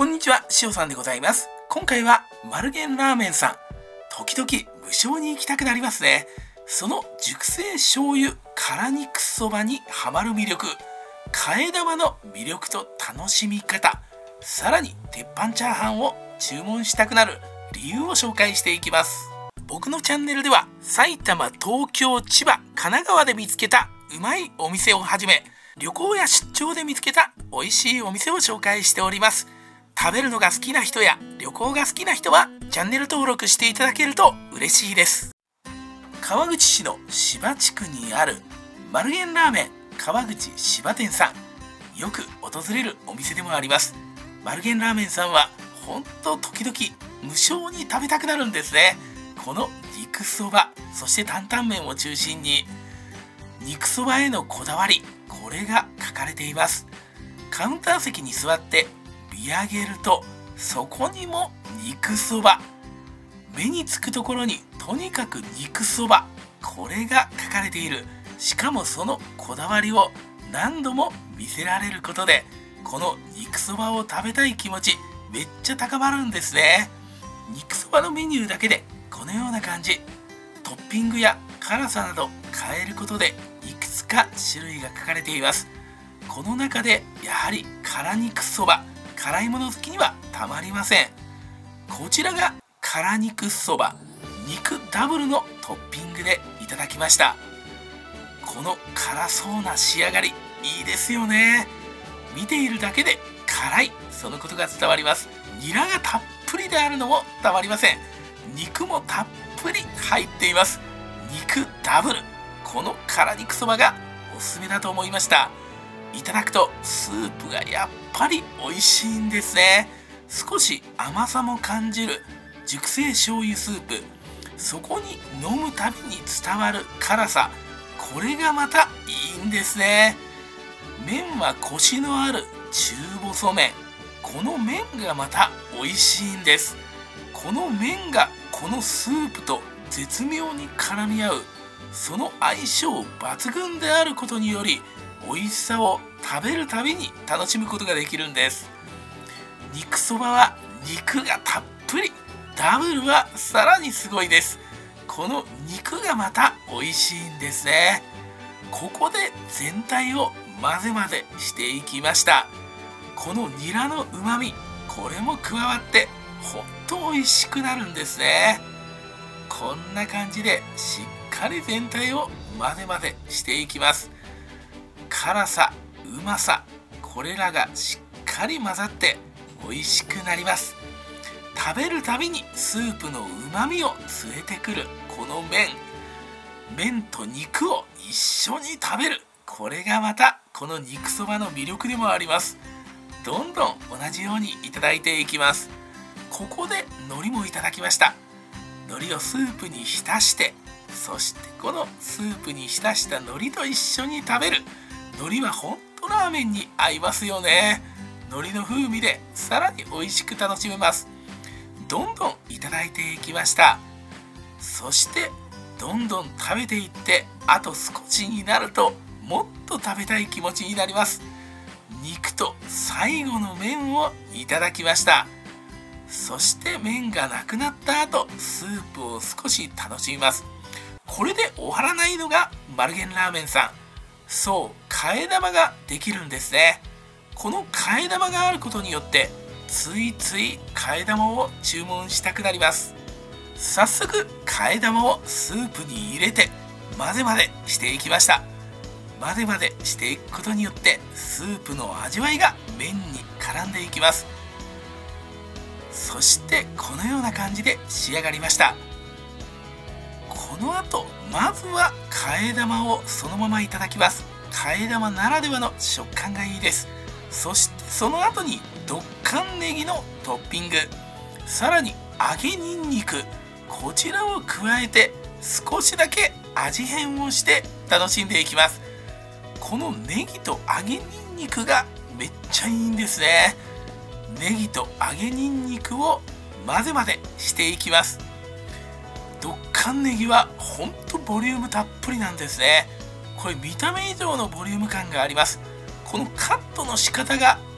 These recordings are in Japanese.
こんにちは、しおさんでございます。今回は丸源ラーメンさん。時々無性に行きたくなりますね。その熟成醤油辛肉そばにハマる魅力、替え玉の魅力と楽しみ方、さらに鉄板チャーハンを注文したくなる理由を紹介していきます。僕のチャンネルでは埼玉、東京、千葉、神奈川で見つけたうまいお店をはじめ、旅行や出張で見つけた美味しいお店を紹介しております。食べるのが好きな人や旅行が好きな人はチャンネル登録していただけると嬉しいです。川口市の芝地区にある丸源ラーメン川口芝店さん、よく訪れるお店でもあります。丸源ラーメンさんはほんと時々無性に食べたくなるんですね。この肉そば、そして担々麺を中心に肉そばへのこだわり、これが書かれています。カウンター席に座って見上げると、そこにも肉そば、目につくところにとにかく肉そば、これが書かれている。しかもそのこだわりを何度も見せられることで、この肉そばを食べたい気持ちめっちゃ高まるんですね。肉そばのメニューだけでこのような感じ、トッピングや辛さなど変えることでいくつか種類が書かれています。この中でやはり辛肉そば、辛いもの好きにはたまりません。こちらが辛肉そば肉ダブルのトッピングでいただきました。この辛そうな仕上がり、いいですよね。見ているだけで辛い、そのことが伝わります。ニラがたっぷりであるのもたまりません。肉もたっぷり入っています。肉ダブル、この辛肉そばがおすすめだと思いました。いただくとスープがやっぱり美味しいんですね。少し甘さも感じる熟成醤油スープ、そこに飲むたびに伝わる辛さ、これがまたいいんですね。麺はコシのある中細麺、この麺がまた美味しいんです。この麺がこのスープと絶妙に絡み合う、その相性抜群であることにより、美味しさを食べるたびに楽しむことができるんです。肉そばは肉がたっぷり、ダブルはさらにすごいです。この肉がまた美味しいんですね。ここで全体を混ぜ混ぜしていきました。このニラのうまみ、これも加わってほんと美味しくなるんですね。こんな感じでしっかり全体を混ぜ混ぜしていきます。辛さ、うまさ、これらがしっかり混ざって美味しくなります。食べるたびにスープのうまみを連れてくるこの麺と肉を一緒に食べる、これがまたこの肉そばの魅力でもあります。どんどん同じようにいただいていきます。ここで海苔もいただきました。海苔をスープに浸して、そしてこのスープに浸した海苔と一緒に食べる。海苔はほんとラーメンに合いますよね。海苔の風味でさらに美味しく楽しめます。どんどんいただいていきました。そしてどんどん食べていって、あと少しになるともっと食べたい気持ちになります。肉と最後の麺をいただきました。そして麺がなくなった後、スープを少し楽しみます。これで終わらないのが丸源ラーメンさん。そう、替え玉ができるんですね。この替え玉があることによってついつい替え玉を注文したくなります。早速替え玉をスープに入れて混ぜ混ぜしていきました。混ぜ混ぜしていくことによってスープの味わいが麺に絡んでいきます。そしてこのような感じで仕上がりました。この後まずは替え玉をそのままいただきます。替え玉ならではの食感がいいです。そしてその後にドッカンネギのトッピング、さらに揚げにんにく、こちらを加えて少しだけ味変をして楽しんでいきます。このネギと揚げにんにくがめっちゃいいんですね。ネギと揚げにんにくを混ぜ混ぜしていきます。ドッカンネギはほんとボリュームたっぷりなんですね。これ見た目以上のボリューム感があります。このカットの仕方が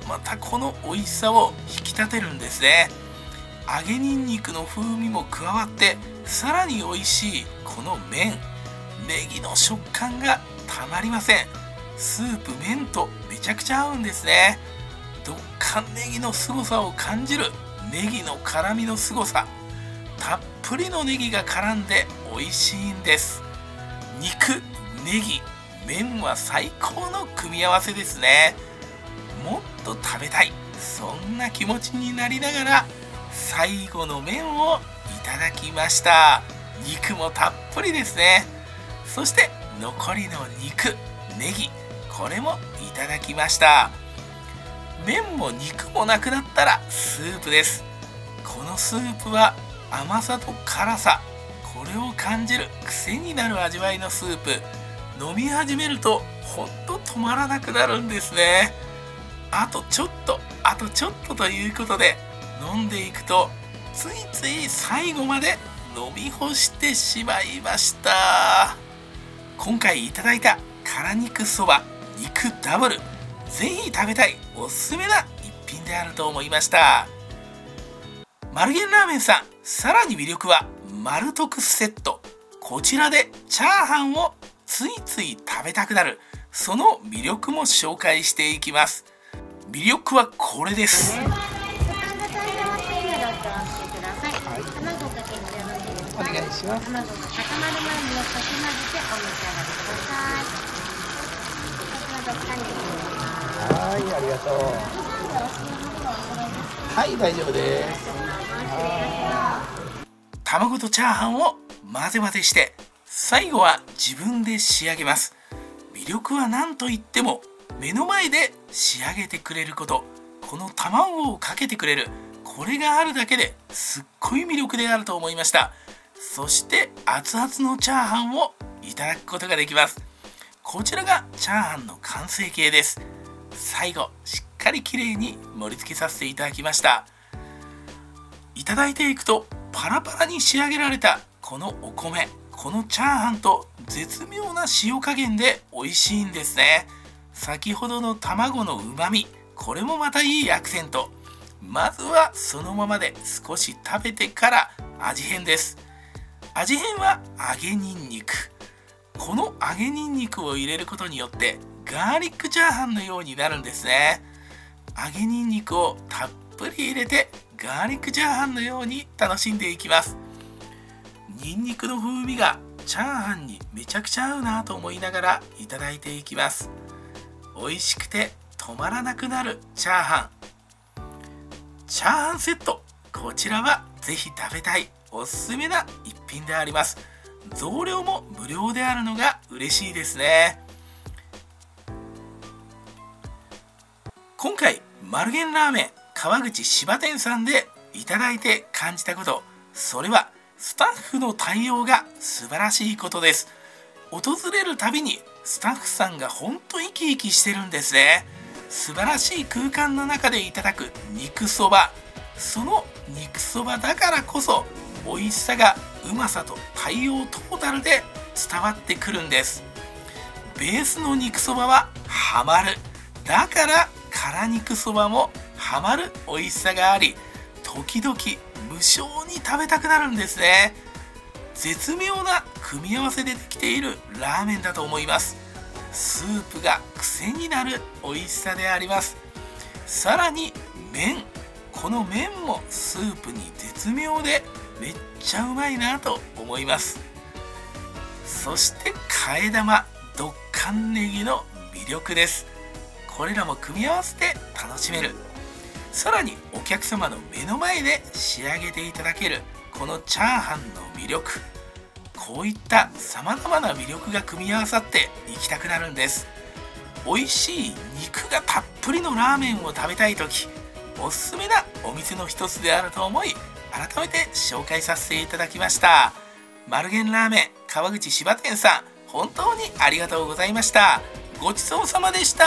またこの美味しさを引き立てるんですね。揚げにんにくの風味も加わってさらに美味しいこの麺、ネギの食感がたまりません。スープ麺とめちゃくちゃ合うんですね。どっかんネギの凄さを感じるネギの辛みの凄さ、たっぷりのネギが絡んで美味しいんです。肉、ネギ、麺は最高の組み合わせですね。もっと食べたい、そんな気持ちになりながら最後の麺をいただきました。肉もたっぷりですね。そして残りの肉、ネギ、これもいただきました。麺も肉もなくなったらスープです。このスープは甘さと辛さ、これを感じる癖になる味わいのスープ。飲み始めるとほんと止まらなくなるんですね。あとちょっと、あとちょっとということで飲んでいくとついつい最後まで飲み干してしまいました。今回いただいた辛肉そば肉ダブル、ぜひ食べたいおすすめな一品であると思いました。丸源ラーメンさん、さらに魅力は丸徳セット。こちらでチャーハンをついつい食べたくなる、その魅力も紹介していきます。魅力はこれです。 お願いします。 卵が固まる前によくかき混ぜてお召し上がりください。先ほど2人はい、ありがとう。はい、大丈夫です。 卵とチャーハンを混ぜ混ぜして最後は自分で仕上げます。魅力は何といっても目の前で仕上げてくれること、この卵をかけてくれる、これがあるだけですっごい魅力であると思いました。そして熱々のチャーハンをいただくことができます。こちらがチャーハンの完成形です。最後しっかりきれいに盛り付けさせていただきました。いただいていくとパラパラに仕上げられたこのお米、このチャーハンと絶妙な塩加減で美味しいんですね。先ほどの卵のうまみ、これもまたいいアクセント。まずはそのままで少し食べてから味変です。味変は揚げにんにく。この揚げにんにくを入れることによってガーリックチャーハンのようになるんですね。揚げにんにくをたっぷり入れてガーリックチャーハンのように楽しんでいきます。にんにくの風味がチャーハンにめちゃくちゃ合うなと思いながらいただいていきます。美味しくて止まらなくなるチャーハン。チャーハンセット、こちらはぜひ食べたいおすすめな一品であります。増量も無料であるのが嬉しいですね。今回丸源ラーメン川口芝店さんでいただいて感じたこと、それはスタッフの対応が素晴らしいことです。訪れるたびにスタッフさんがほんと生き生きしてるんですね。素晴らしい空間の中でいただく肉そば、その肉そばだからこそ美味しさがうまさと対応トータルで伝わってくるんです。ベースの肉そばはハマる、だから辛肉そばもハマる美味しさがあり、時々無性に食べたくなるんですね。絶妙な組み合わせでできているラーメンだと思います。スープが癖になる美味しさであります。さらに麺、この麺もスープに絶妙でめっちゃうまいなと思います。そして替え玉、どっかんネギの魅力です。これらも組み合わせて楽しめる。さらにお客様の目の前で仕上げていただけるこのチャーハンの魅力、こういったさまざまな魅力が組み合わさっていきたくなるんです。美味しい肉がたっぷりのラーメンを食べたい時、おすすめなお店の一つであると思い改めて紹介させていただきました。丸源ラーメン川口芝店さん、本当にありがとうございました。ごちそうさまでした。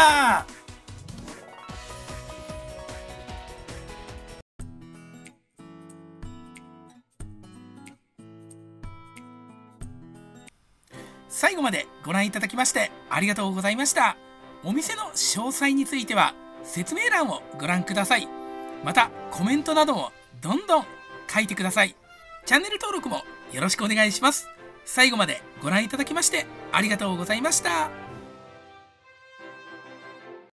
最後までご覧いただきましてありがとうございました。お店の詳細については説明欄をご覧ください。またコメントなどもどんどん書いてください。チャンネル登録もよろしくお願いします。最後までご覧いただきましてありがとうございました。